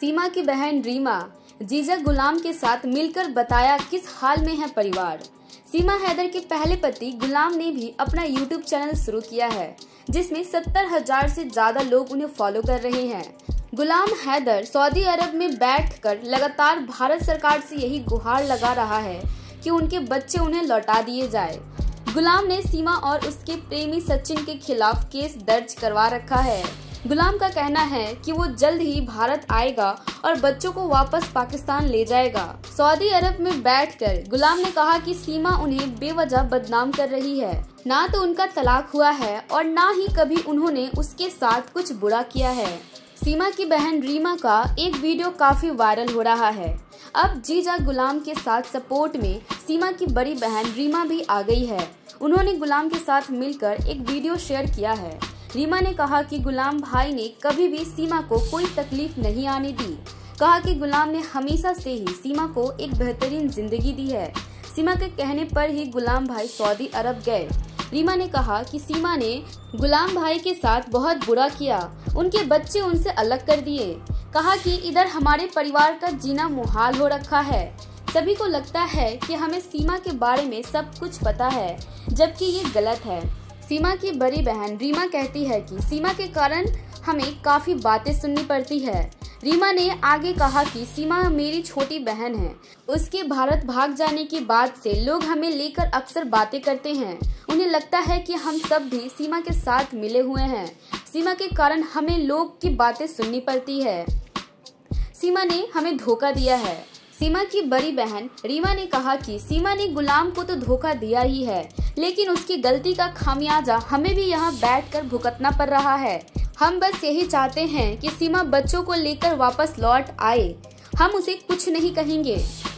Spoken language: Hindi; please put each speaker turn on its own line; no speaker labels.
सीमा की बहन रीमा जीजा गुलाम के साथ मिलकर बताया किस हाल में है परिवार। सीमा हैदर के पहले पति गुलाम ने भी अपना YouTube चैनल शुरू किया है, जिसमें 70,000 से ज्यादा लोग उन्हें फॉलो कर रहे हैं। गुलाम हैदर सऊदी अरब में बैठकर लगातार भारत सरकार से यही गुहार लगा रहा है कि उनके बच्चे उन्हें लौटा दिए जाए। गुलाम ने सीमा और उसके प्रेमी सचिन के खिलाफ केस दर्ज करवा रखा है। गुलाम का कहना है कि वो जल्द ही भारत आएगा और बच्चों को वापस पाकिस्तान ले जाएगा। सऊदी अरब में बैठकर गुलाम ने कहा कि सीमा उन्हें बेवजह बदनाम कर रही है। ना तो उनका तलाक हुआ है और ना ही कभी उन्होंने उसके साथ कुछ बुरा किया है। सीमा की बहन रीमा का एक वीडियो काफी वायरल हो रहा है। अब जीजा गुलाम के साथ सपोर्ट में सीमा की बड़ी बहन रीमा भी आ गई है। उन्होंने गुलाम के साथ मिलकर एक वीडियो शेयर किया है। रीमा ने कहा कि गुलाम भाई ने कभी भी सीमा को कोई तकलीफ नहीं आने दी। कहा कि गुलाम ने हमेशा से ही सीमा को एक बेहतरीन जिंदगी दी है। सीमा के कहने पर ही गुलाम भाई सऊदी अरब गए। रीमा ने कहा कि सीमा ने गुलाम भाई के साथ बहुत बुरा किया, उनके बच्चे उनसे अलग कर दिए। कहा कि इधर हमारे परिवार का जीना मुहाल हो रखा है। सभी को लगता है कि हमें सीमा के बारे में सब कुछ पता है, जबकि ये गलत है। सीमा की बड़ी बहन रीमा कहती है कि सीमा के कारण हमें काफी बातें सुननी पड़ती है। रीमा ने आगे कहा कि सीमा मेरी छोटी बहन है। उसके भारत भाग जाने के बाद से लोग हमें लेकर अक्सर बातें करते हैं। उन्हें लगता है कि हम सब भी सीमा के साथ मिले हुए हैं। सीमा के कारण हमें लोग की बातें सुननी पड़ती है। सीमा ने हमें धोखा दिया है। सीमा की बड़ी बहन रीमा ने कहा कि सीमा ने गुलाम को तो धोखा दिया ही है, लेकिन उसकी गलती का खामियाजा हमें भी यहाँ बैठकर भुगतना पड़ रहा है। हम बस यही चाहते हैं कि सीमा बच्चों को लेकर वापस लौट आए। हम उसे कुछ नहीं कहेंगे।